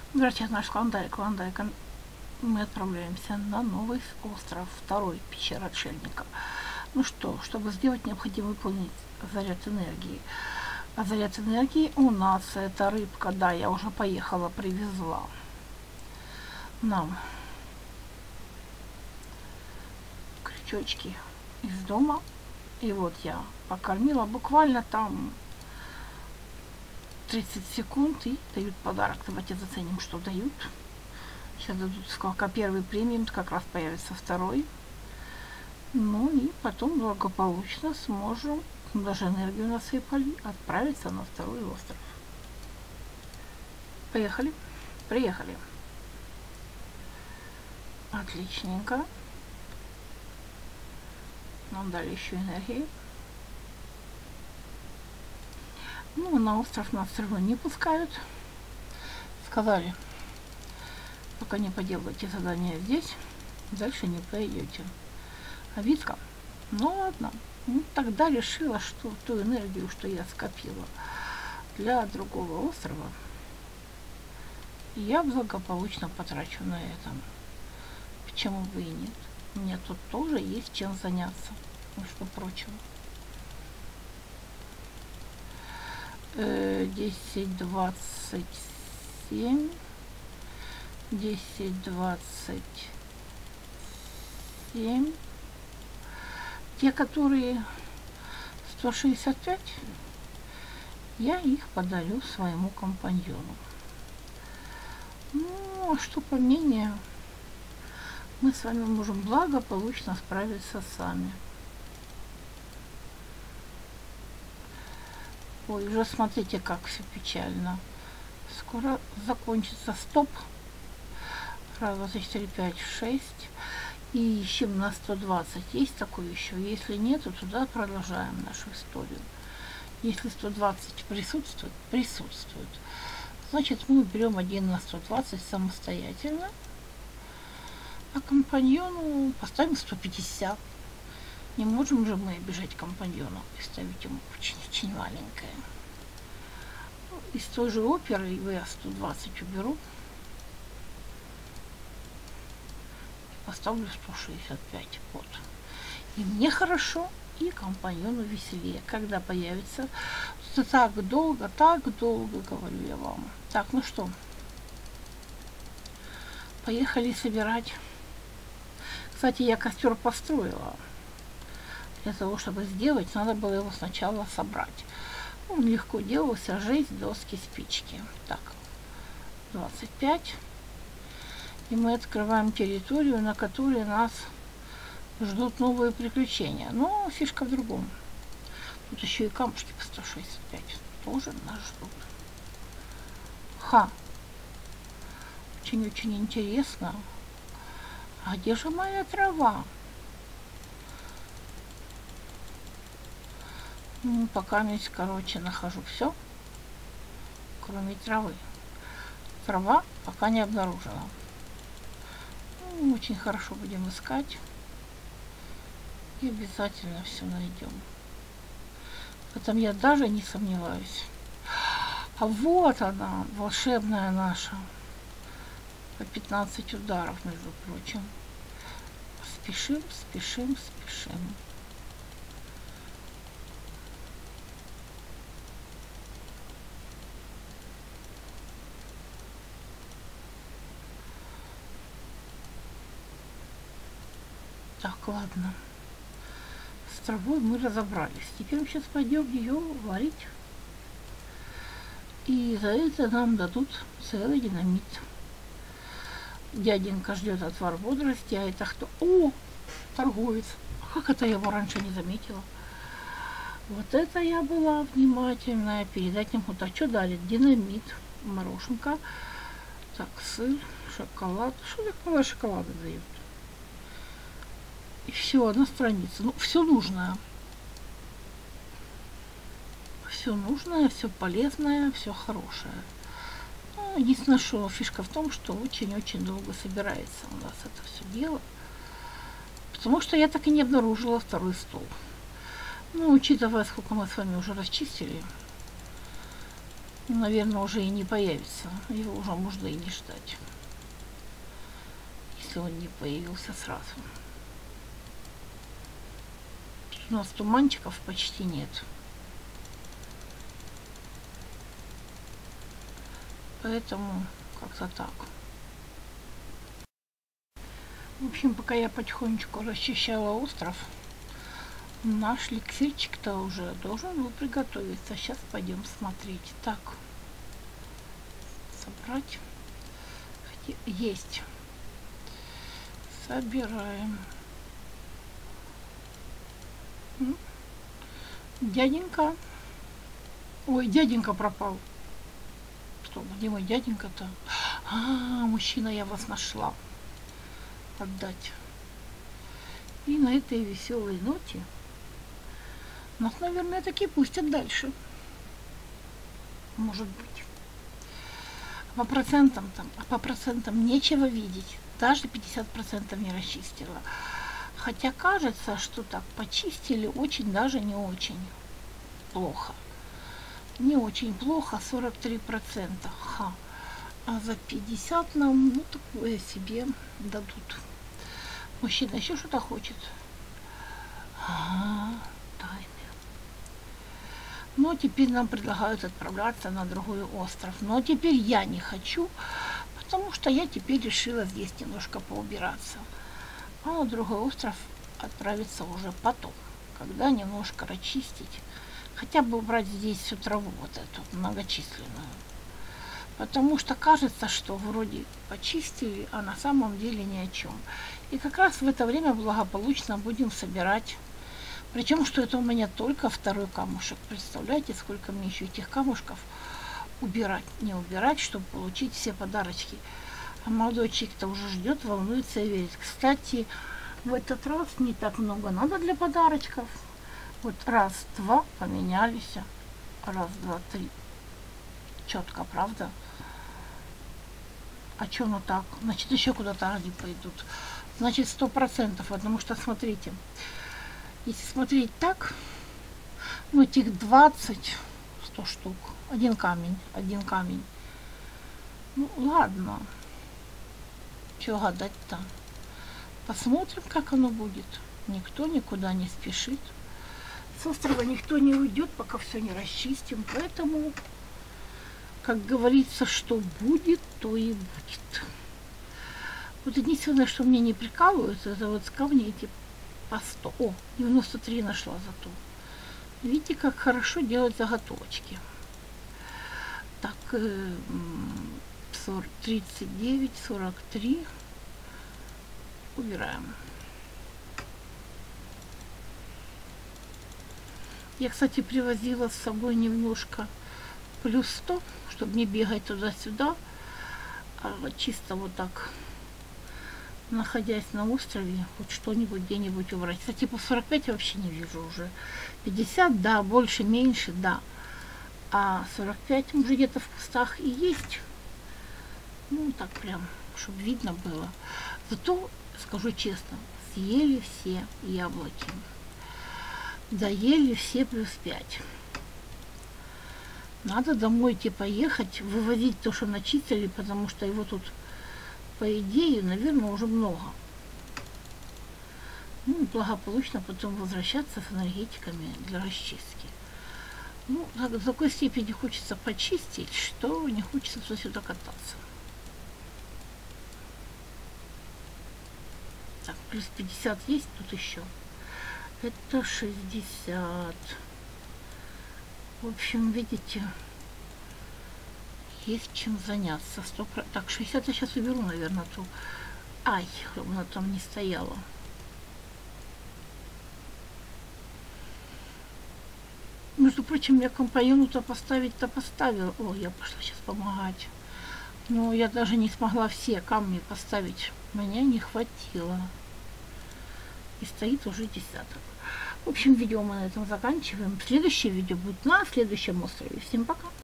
Здравствуйте, наш Клондайк. Мы отправляемся на новый остров, второй, пещера отшельника. Ну что, чтобы сделать, необходимо выполнить заряд энергии. А заряд энергии у нас это рыбка, да, я уже поехала, привезла нам крючочки из дома. И вот я покормила буквально там 30 секунд и дают подарок. Давайте заценим, что дают. Сейчас дадут сколько первый премиум, как раз появится второй. Ну и потом благополучно сможем, даже энергию насыпали, отправиться на второй остров. Поехали. Приехали. Отличненько. Нам дали еще энергии. Ну, на остров нас все равно не пускают. Сказали, пока не поделаете задание здесь, дальше не пойдете. Обидка? Ну ладно. Ну, тогда решила, что ту энергию, что я скопила для другого острова, я благополучно потрачу на этом. Почему бы и нет? У меня тут тоже есть чем заняться, между прочим. 10:27. 10:27. Те, которые 165, я их подарю своему компаньону. Ну, а что поменее, мы с вами можем благополучно справиться сами. Ой, уже смотрите, как все печально. Скоро закончится. Стоп. Раз, два, три, четыре, пять, 6. И ищем на 120. Есть такое еще? Если нет, то туда продолжаем нашу историю. Если 120 присутствует, значит мы берем один на 120 самостоятельно. А компаньону поставим 150. Не можем же мы обижать компаньона и ставить ему очень маленькое. Из той же оперы я 120 уберу. Поставлю 165. Вот. И мне хорошо, и компаньону веселее. Когда появится, так долго, говорю я вам. Так, ну что, поехали собирать. Кстати, я костер построила. Для того, чтобы сделать, надо было его сначала собрать. Он легко делался: жесть, доски, спички. Так, 25. И мы открываем территорию, на которой нас ждут новые приключения. Но фишка в другом. Тут еще и камушки по 165 тоже нас ждут. Ха! Очень-очень интересно. А где же моя трава? Ну, пока здесь, короче, нахожу все, кроме травы. Трава пока не обнаружила. Ну, очень хорошо будем искать. И обязательно все найдем. В этом я даже не сомневаюсь. А вот она, волшебная наша. По 15 ударов, между прочим. Спешим. Так, ладно. С травой мы разобрались. Теперь мы сейчас пойдем ее варить. И за это нам дадут целый динамит. Дяденька ждет отвар бодрости, а это кто? О, торговец. Как это я его раньше не заметила? Вот это я была внимательная. Передать ему. Так, что дали? Динамит, мороженка. Так, сыр, шоколад. Что такое шоколада дают? И все, одна страница. Ну, все нужное. Все нужное, все полезное, все хорошее. Ну, единственное, что фишка в том, что очень-очень долго собирается у нас это все дело. Потому что я так и не обнаружила второй стол. Ну, учитывая, сколько мы с вами уже расчистили, Наверное, уже и не появится. Его уже можно и не ждать, если он не появился сразу. У нас туманчиков почти нет. Поэтому как-то так. В общем, пока я потихонечку расчищала остров, наш эликсирчик-то уже должен был приготовиться. Сейчас пойдем смотреть. Так, собрать. Есть. Собираем. Дяденька. Ой, дяденька пропал. Что, где мой дяденька-то? Мужчина, я вас нашла. Отдать. И на этой веселой ноте нас, наверное, таки пустят дальше. Может быть. По процентам нечего видеть. Даже 50% не расчистила. Хотя кажется, что так почистили очень даже не очень плохо. Не очень плохо, 43%. А за 50 нам, ну, такое себе дадут. Мужчина еще что-то хочет. Тайны. Но теперь нам предлагают отправляться на другой остров. Но теперь я не хочу, потому что я теперь решила здесь немножко поубираться. А на другой остров отправиться уже потом, когда немножко расчистить. Хотя бы убрать здесь всю траву вот эту многочисленную. Потому что кажется, что вроде почистили, а на самом деле ни о чем. И как раз в это время благополучно будем собирать. Причем, что это у меня только второй камушек. Представляете, сколько мне еще этих камушков убирать, не убирать, чтобы получить все подарочки. А молодой человек-то уже ждет, волнуется и верит. Кстати, в этот раз не так много надо для подарочков. Вот раз, два поменялись. Раз, два, три. Четко, правда? А что ну так? Значит, еще куда-то они пойдут. Значит, 100%. Потому что, смотрите, если смотреть так, ну, этих 20, 100 штук. Один камень. Ну, ладно. Чего гадать-то? Посмотрим, как оно будет. Никто никуда не спешит. С острова никто не уйдет, пока все не расчистим. Поэтому, как говорится, что будет, то и будет. Вот единственное, что мне не прикалывают, это вот камни эти по 100. О, 93 нашла зато. Видите, как хорошо делать заготовочки. Так, 39, 43. Убираем. Я, кстати, привозила с собой немножко плюс 100, чтобы не бегать туда-сюда, а чисто вот так, находясь на острове, хоть что-нибудь где-нибудь убрать. Кстати, по 45 я вообще не вижу уже. 50, да, больше, меньше, да. А 45 уже где-то в кустах и есть. Ну, так прям, чтобы видно было. Зато, скажу честно, съели все яблоки. Доели все плюс 5. Надо домой поехать, вывозить то, что начистили, потому что его тут, по идее, наверное, уже много. Ну, благополучно потом возвращаться с энергетиками для расчистки. Ну, до такой степени хочется почистить, что не хочется туда-сюда кататься. Так, плюс 50 есть тут еще. Это 60. В общем, видите, есть чем заняться. Так, 60 я сейчас уберу, наверное, ту. Ай, чтобы она там не стояла. Между прочим, я компаньону-то поставить-то поставила. О, я пошла сейчас помогать. Но я даже не смогла все камни поставить. Меня не хватило. И стоит уже десяток. В общем, видео мы на этом заканчиваем. Следующее видео будет на следующем острове. Всем пока!